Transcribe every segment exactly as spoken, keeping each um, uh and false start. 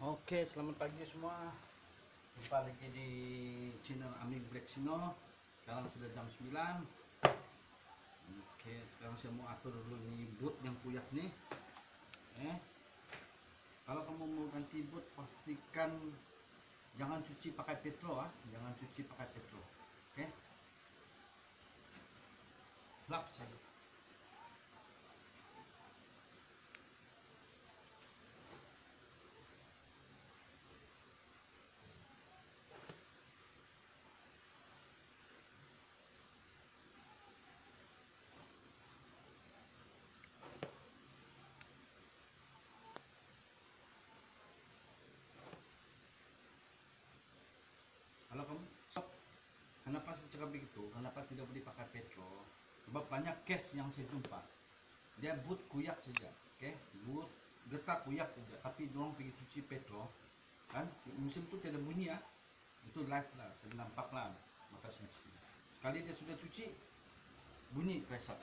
Oke, selamat pagi semua. Jumpa lagi di channel Ami Black Sino. Sekarang sudah jam sembilan. Oke, sekarang saya mau atur dulu nih boot yang kuyak nih. Eh, kalau kamu mau ganti boot, pastikan jangan cuci pakai petro ah, jangan cuci pakai petro. Oke, lap saja. Kalau kamu stop, kenapa saya cakap begitu? Kenapa tidak boleh pakai petro? Sebab banyak case yang saya jumpa, dia boot kuyak saja, oke, okay? Boot getah kuyak saja, tapi dorong pergi cuci petro, kan? Musim itu tidak bunyi ya, itu live lah, saya nampak lah, maka sekali dia sudah cuci, bunyi reset.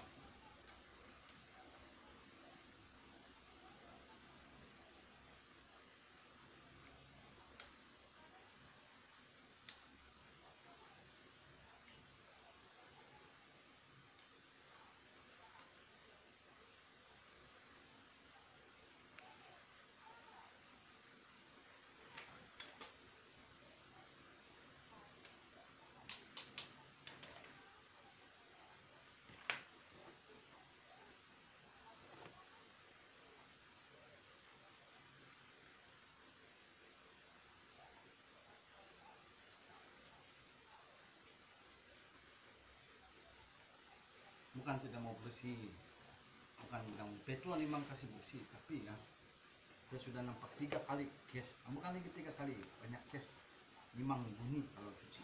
Bukan tidak mau bersih, bukan bilang petro memang kasih bersih, tapi ya saya sudah nampak tiga kali case, bukan lagi tiga kali, banyak case memang bunyi kalau cuci.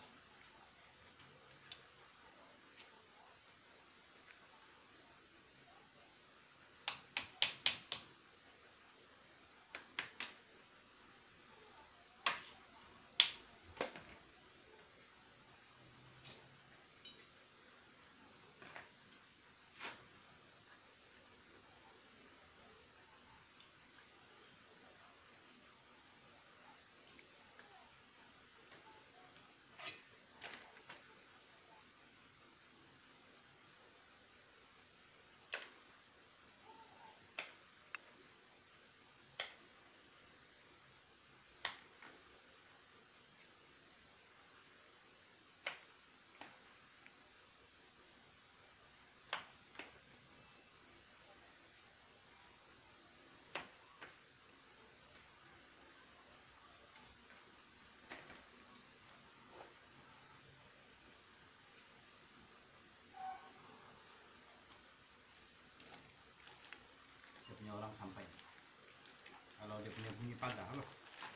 Saya punya orang sampai, kalau dia punya bunyi pagar loh.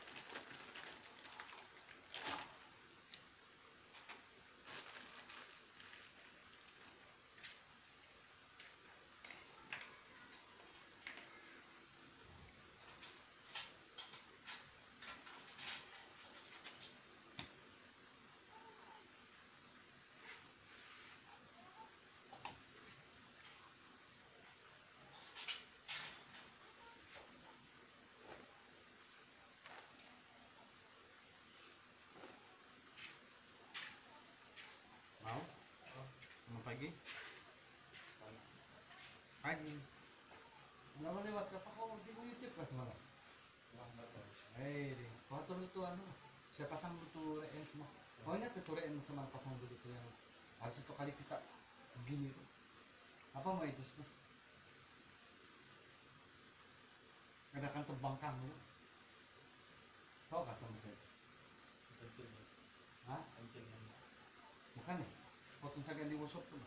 Mau? Selamat pagi. Pagi. Kenapa lewat apa kau di YouTube kan semalam? Eh, deh. Kau atur itu anu. Saya pasang dulu rem semua. Kau ingat itu rem cuma pasang dulu itu yang harus itu kali kita begini itu. Apa mau itu sih? Ada kan terbang kamu. Kau kasih mungkin. Hah? Bukan ya? Potong saja di workshop tuh.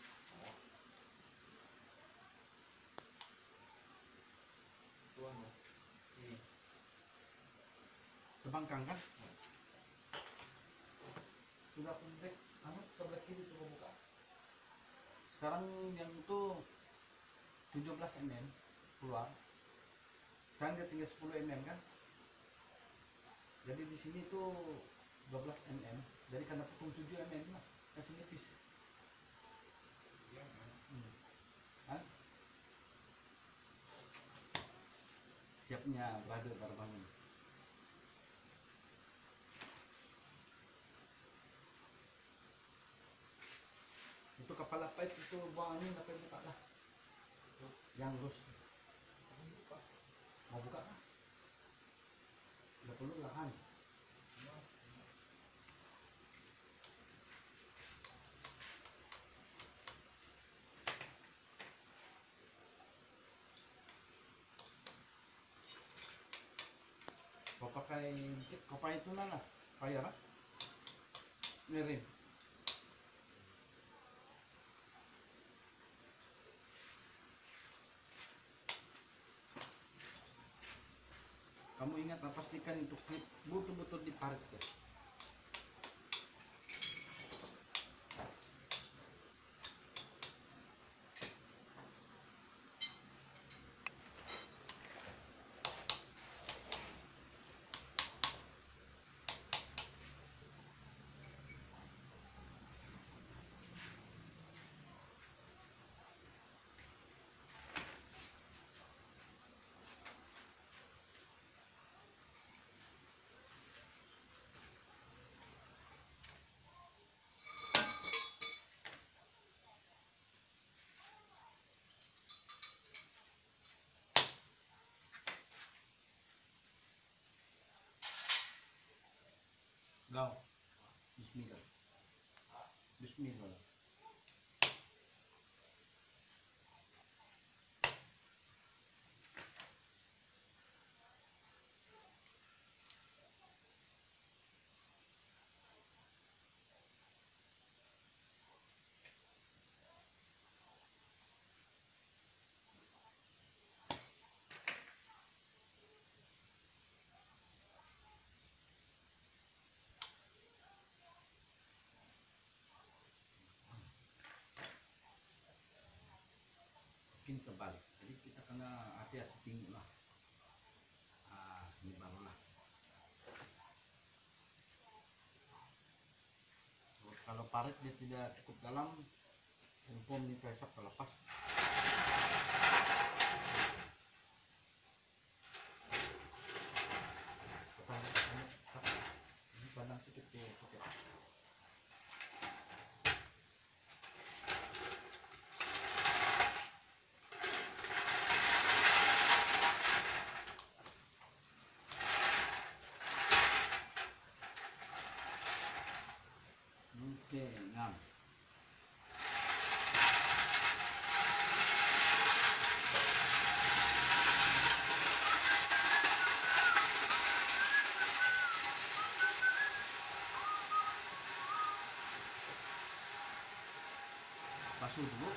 Terbangkang kan? Sudah pendek, anu sebelah kiri coba buka. Sekarang yang itu tujuh belas mm keluar. Sekarang dia tinggal sepuluh mm kan? Jadi di sini tuh dua belas mm. Jadi karena potong tujuh mm lah, kasih nipis. Hmm. Kan? Siapnya brother terbang. Dapat itu buang angin, dapat buka lah. Yang lurus. Mau buka lah. Udah perlu lahan. Kau pakai, kau pakai itu lah, pakai apa? Miring. Kamu ingat, pastikan itu betul-betul diparut ya. Go. Bismillah. Bismillah. Makin tebal, jadi kita kena hati-hati tinggi lah. Ah, ini barulah. So, kalau parit dia tidak cukup dalam, empom ini besok terlepas. Ini pandang sedikit ya, oke. Oke, enam. Basuh dulu.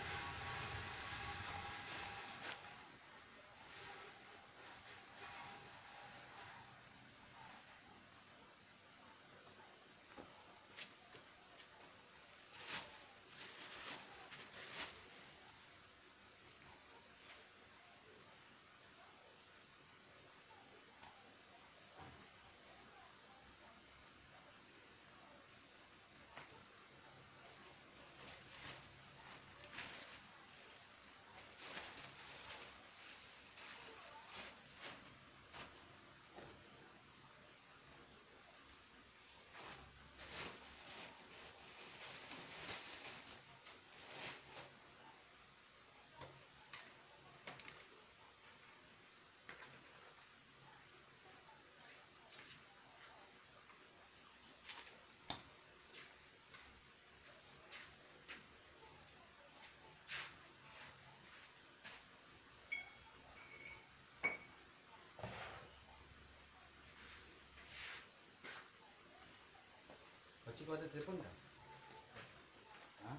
Kau ada telepon kan? Hah?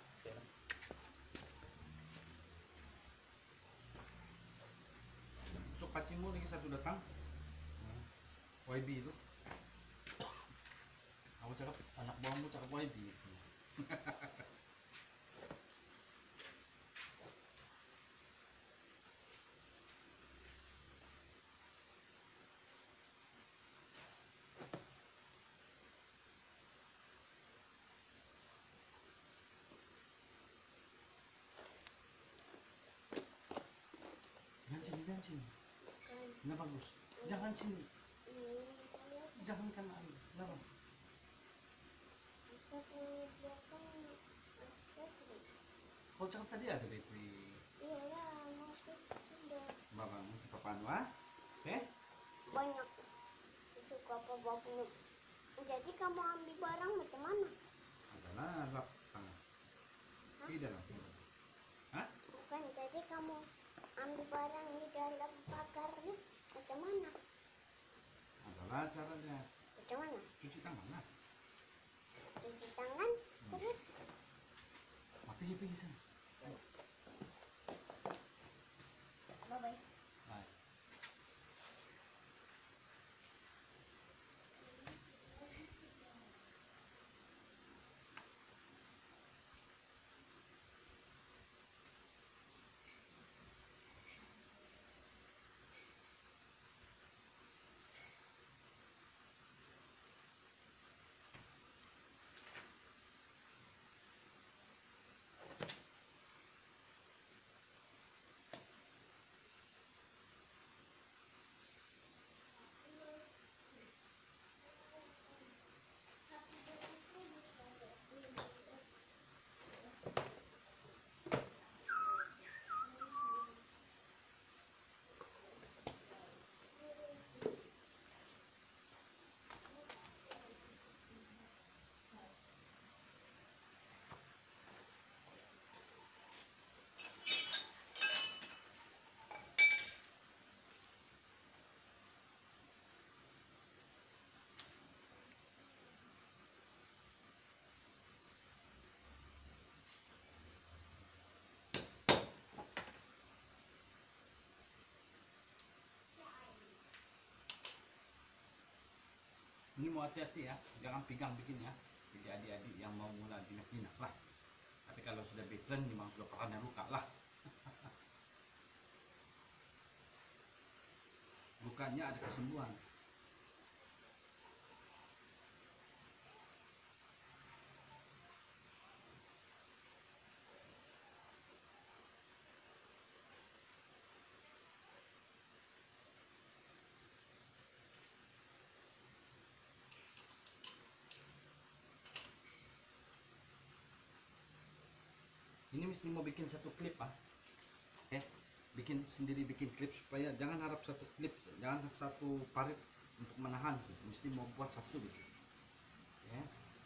So kacimu lagi satu datang. Y B itu. Aku cakap anak buahmu cakap Y B. Jangan sini, jangan sini. Ini bagus. Jangan sini. Jangan kena air. Jangan. Kau cakap tadi ada bakery. Iya ya, masih ada. Babang papan wah. Eh? Banyak. Itu apa bapaknya? Jadi kamu ambil barang macam mana? Adalah lap tengah. Tidak lah. Hah? Bukan, jadi kamu ambil barang di dalam pagarnya macam mana? Adalah caranya. Macam mana? Cuci tangan lah. Cuci tangan, terus Pergi pergi sana. bye-bye. Hai. Ini mau hati-hati ya, jangan pegang bikin ya. Jadi adik-adik yang mau mulai jinak-jinak lah. Tapi kalau sudah veteran memang sudah pernah luka lah. Lukanya ada kesembuhan. Ini mesti mau bikin satu klip ah. Eh, bikin sendiri bikin klip supaya jangan harap satu klip, jangan satu parit untuk menahan sih. Mesti mau buat satu gitu. Ya.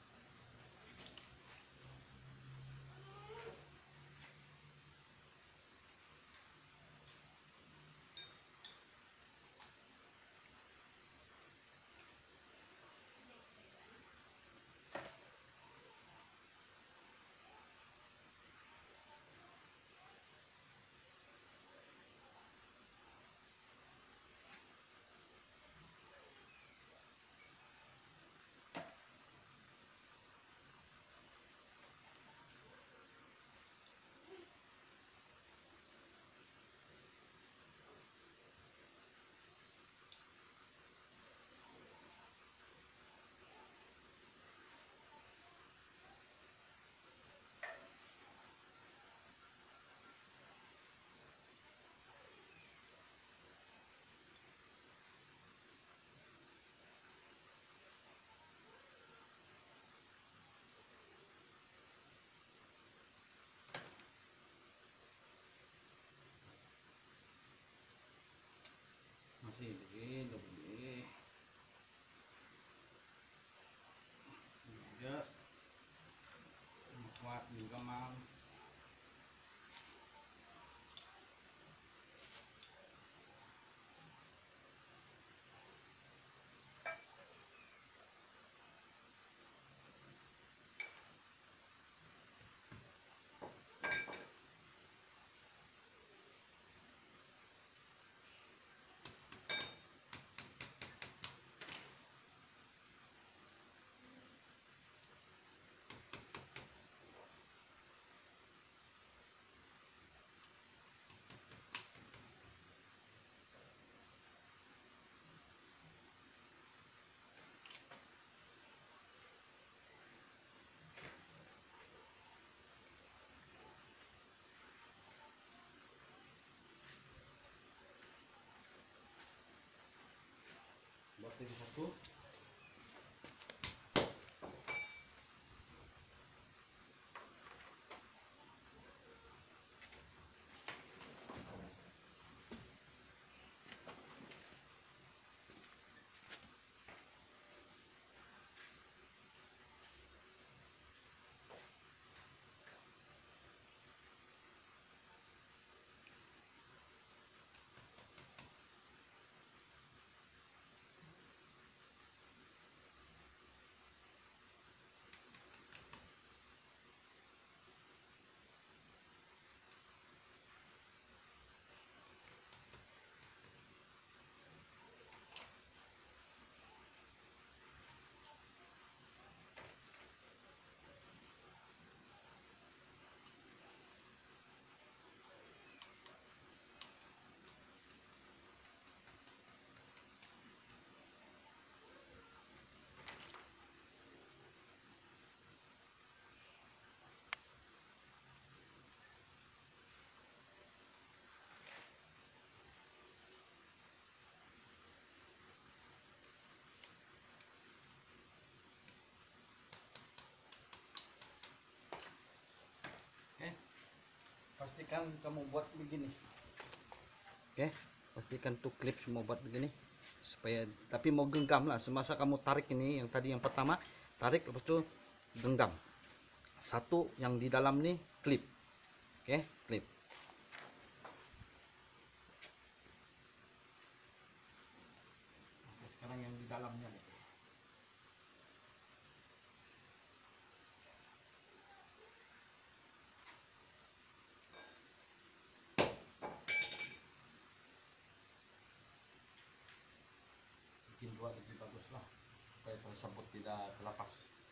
Masih begini, begini. Just kuat juga mang. Buat ini satu. pastikan kamu buat begini. Oke, pastikan tuh klip semua buat begini supaya, tapi mau genggam lah semasa kamu tarik ini. Yang tadi yang pertama tarik, lepas itu genggam. Satu yang di dalam nih klip. Oke, klip. Oke, sekarang yang di dalamnya nih. Bikin dua lebih bagus lah supaya tersebut tidak terlepas.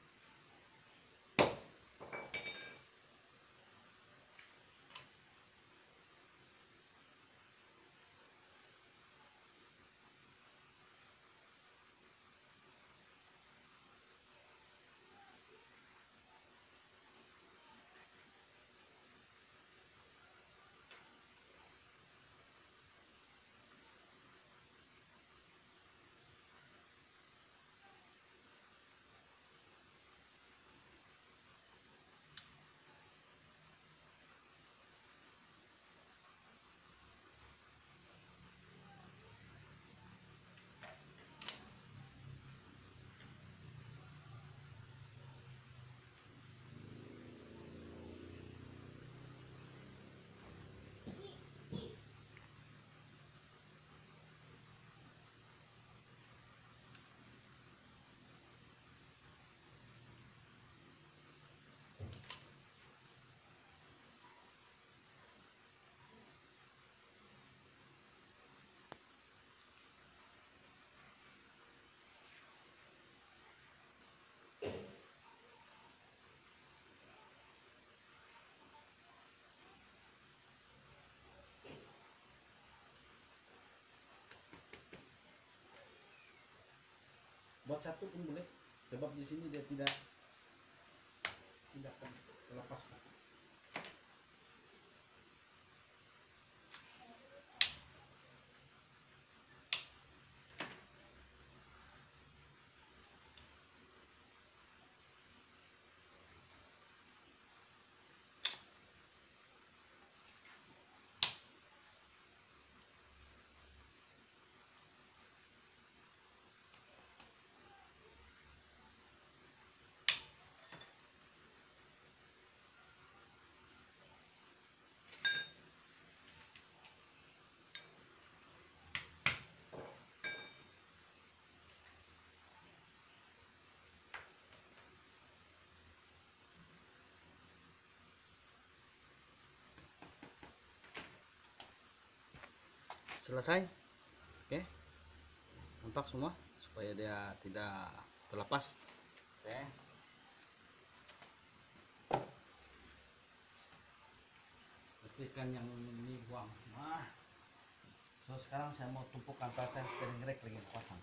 Buat satu pun boleh, sebab di sini dia tidak tidak akan terlepas. Selesai. Oke, kontak semua supaya dia tidak terlepas. Oke, pastikan yang ini buang. Nah, so sekarang saya mau tumpukan paten steering rack lagi pasang.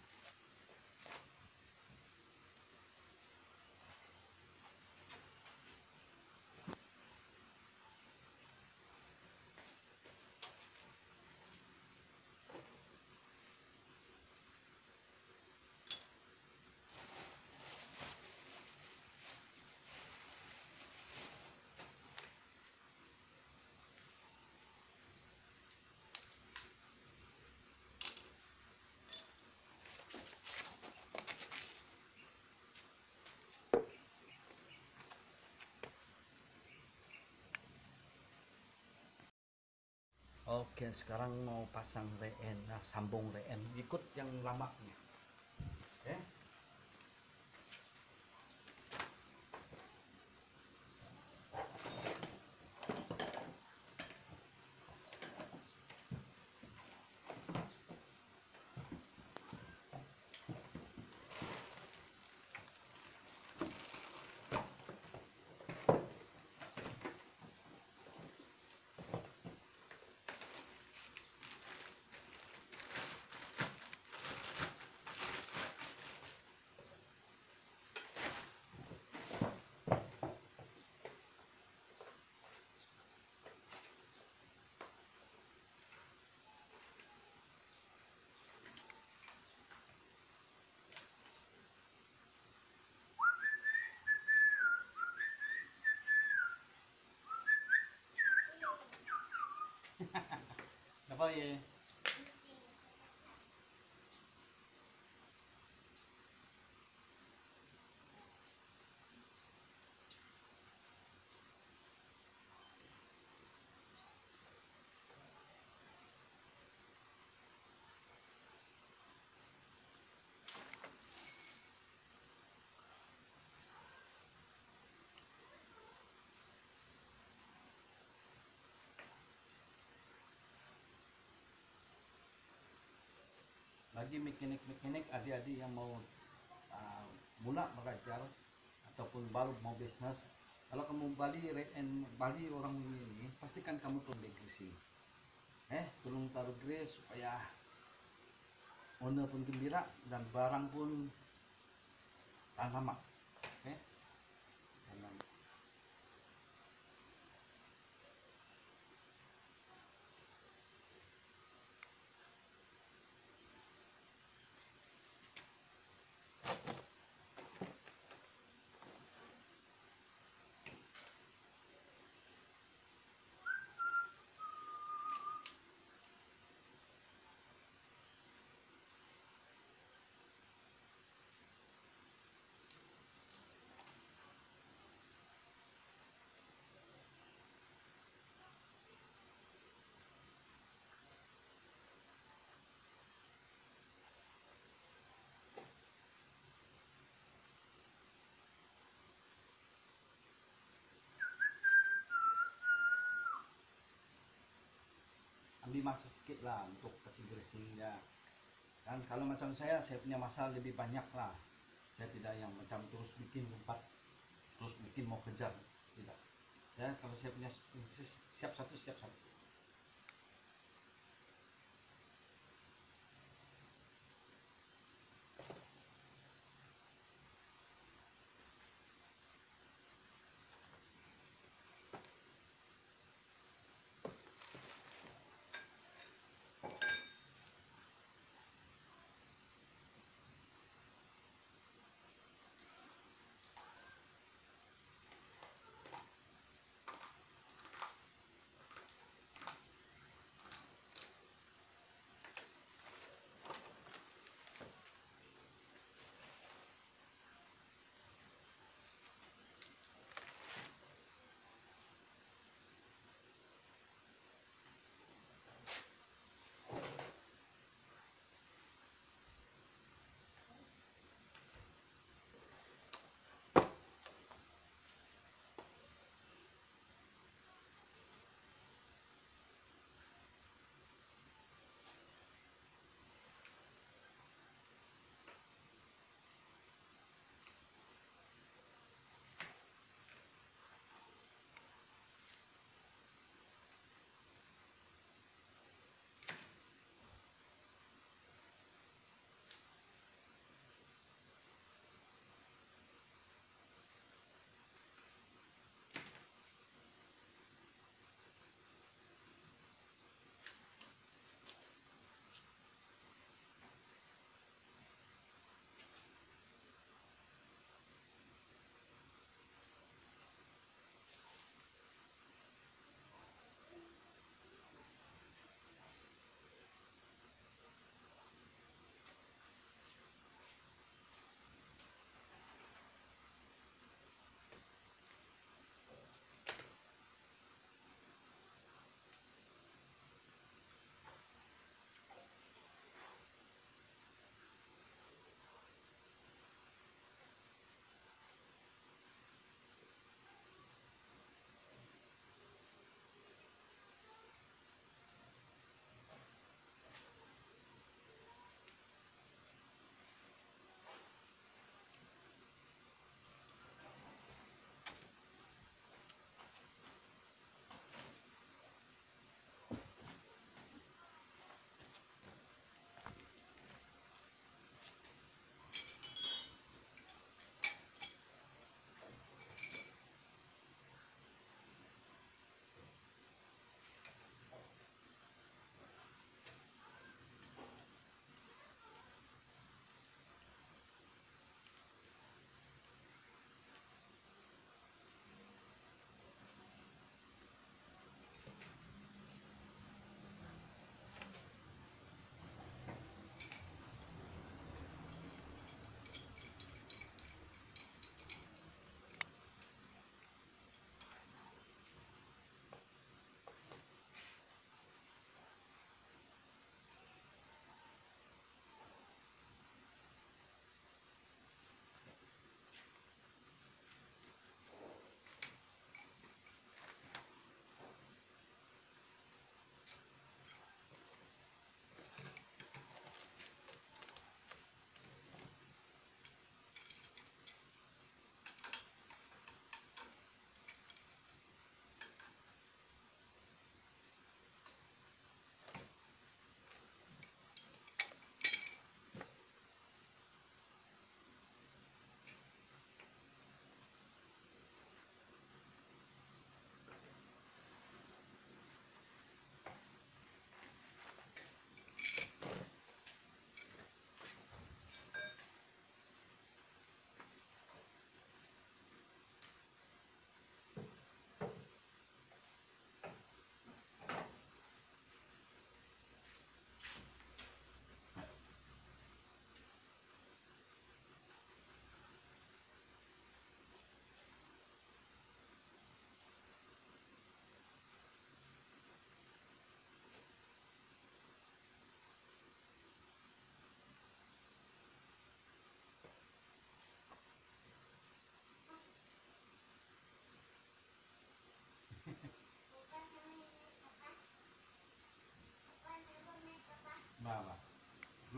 Oke, sekarang mau pasang reen, nah, sambung reen, ikut yang lamanya. Oke. apa ya? Lagi mekanik-mekanik adik-adik yang mau uh, mula belajar ataupun baru mau bisnis, kalau kamu Bali and Bali orang ini pastikan kamu tolong degresi, eh tolong taruh grace supaya owner pun gembira dan barang pun tahan lama, eh tahan lama. Ambil masa sedikit lah untuk kasih dressingnya. Kan kalau macam saya, saya punya masa lebih banyak lah. Saya tidak yang macam terus bikin tempat, terus bikin mau kejar, tidak. Ya kalau saya punya siap satu siap satu.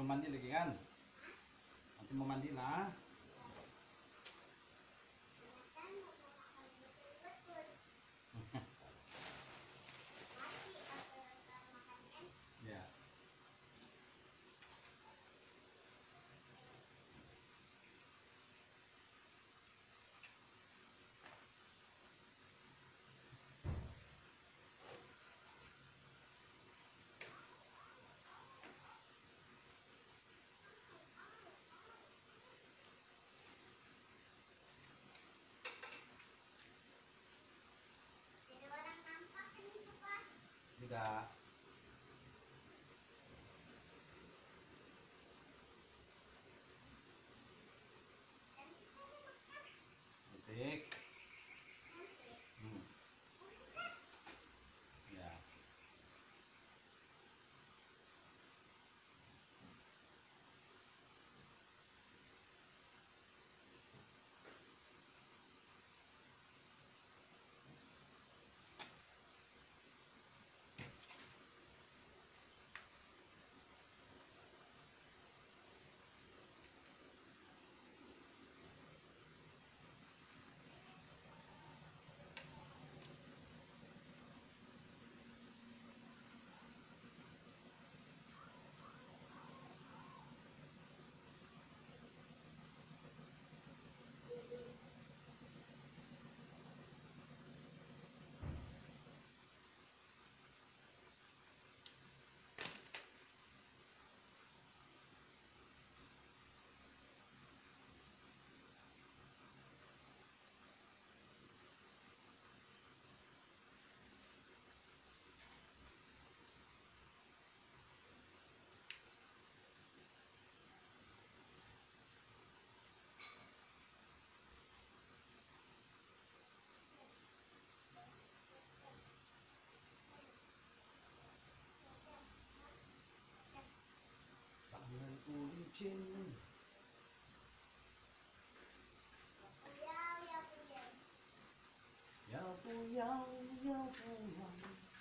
belum mandi lagi kan? Nanti mau mandi lah. Ya. Tidak. Cantik. Hmm. Ya. Tanganku licin. Ya puyang, ya puyang.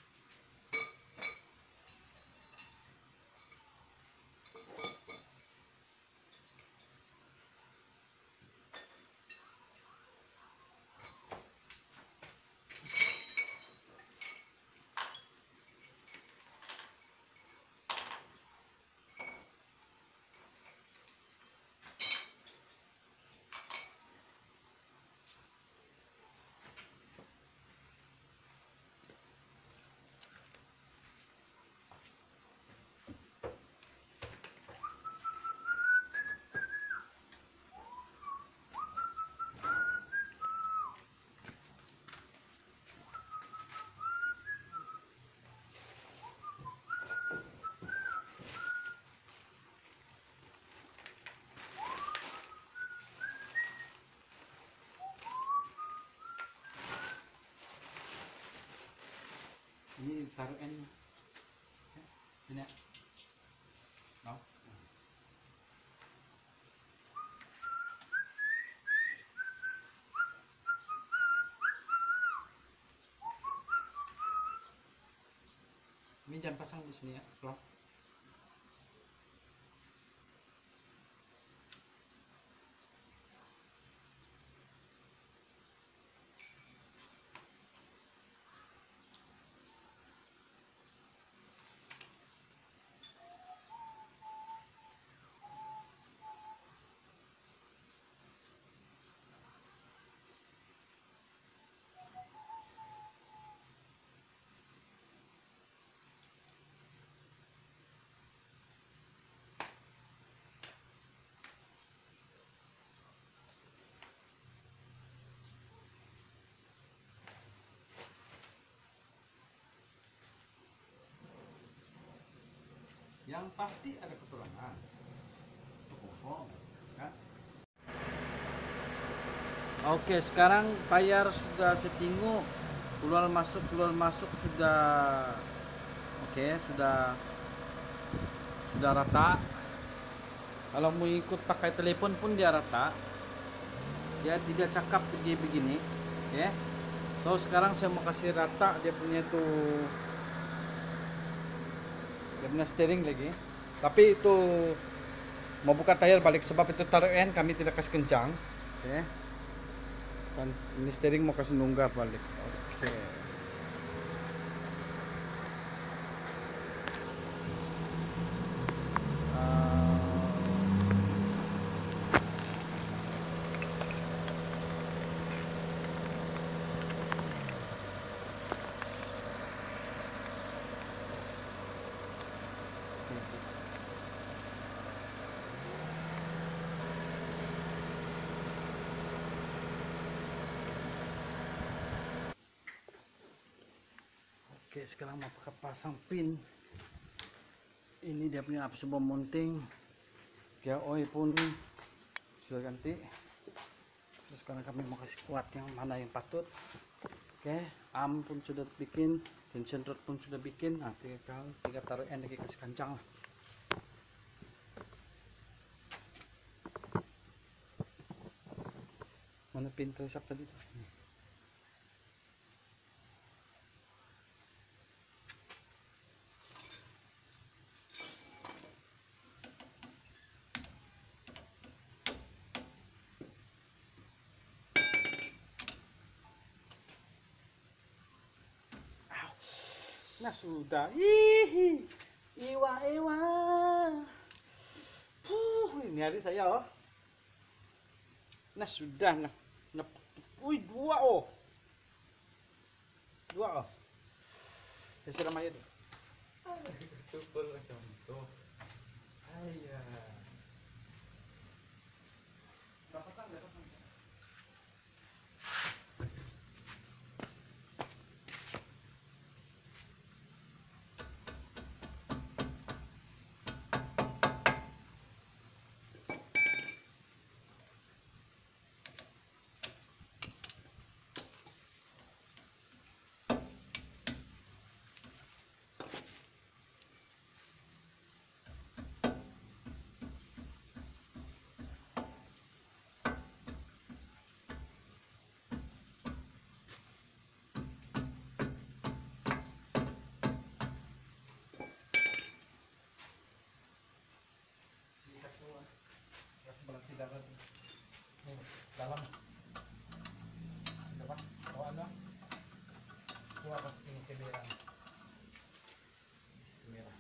Ini taruh N. Sini. Mau? Ini jangan pasang di sini ya, plug. Yang pasti ada keturunan. Itu bohong, kan? Oke, sekarang bayar sudah setinggu, keluar masuk keluar masuk sudah oke, sudah sudah rata. Kalau mau ikut pakai telepon pun dia rata. Dia tidak cakap begini begini, ya. So sekarang saya mau kasih rata dia punya tuh, dia punya steering lagi. Tapi itu mau buka tayar balik sebab itu taruhan kami tidak kasih kencang. Oke. Dan ini steering mau kasih longgar balik. Oke. Oke, sekarang mau pakai pasang pin. Ini dia punya absorber mounting. Gear oil pun sudah ganti. Terus sekarang kami mau kasih kuat yang mana yang patut. Oke, arm pun sudah bikin, tension rod pun sudah bikin. Nah, tinggal tinggal taruh end lagi kasih kancang lah. Mana pin tersap tadi tuh? Nah sudah, hihi, iwa iwa, huh, ini hari saya oh. Nah sudah, nah, nah, wih dua oh, dua oh. Saya siram aja dulu. Syukur macam itu. Ayah. Berapa pasang? Berapa pasang? Sebelah tidak ada nih dalam apa bawaan lah gua pasti ini keberan merah.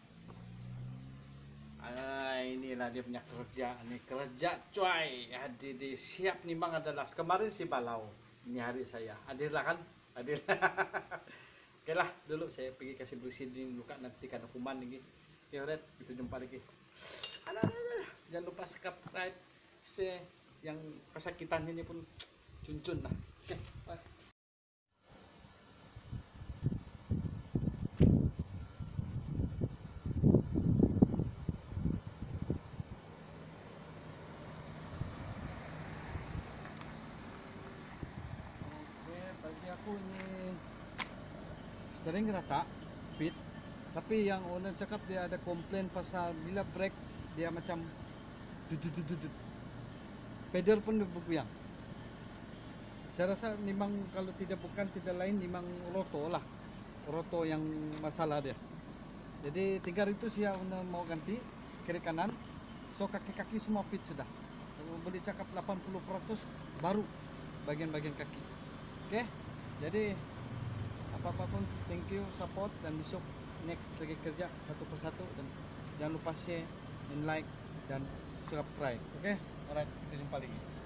Ah inilah dia punya kerja nih kerja coy hadir di siap nih bang adalah kemarin si balau ini hari saya hadirlah kan hadir. Oke lah dulu saya pergi kasih bersihin luka nanti kan kuman lagi. Oke red kita jumpa lagi. Alah, alah, jangan lupa subscribe se yang kesakitan ini pun cuncun lah. Oke, bye. Oke, bagi aku ini sering rata fit, tapi yang owner cakap dia ada komplain pasal bila brake dia macam dudut dudut dudut. Pedal pun bergoyang. Saya rasa memang kalau tidak bukan tidak lain memang roto lah, roto yang masalah dia. Jadi tinggal itu sih owner mau ganti kiri kanan, so kaki-kaki semua fit sudah. Boleh cakap delapan puluh persen baru bagian-bagian kaki. Oke, jadi apa-apa pun thank you support dan besok next lagi kerja satu persatu dan jangan lupa share and like dan subscribe. Oke, alright, kita jumpa lagi.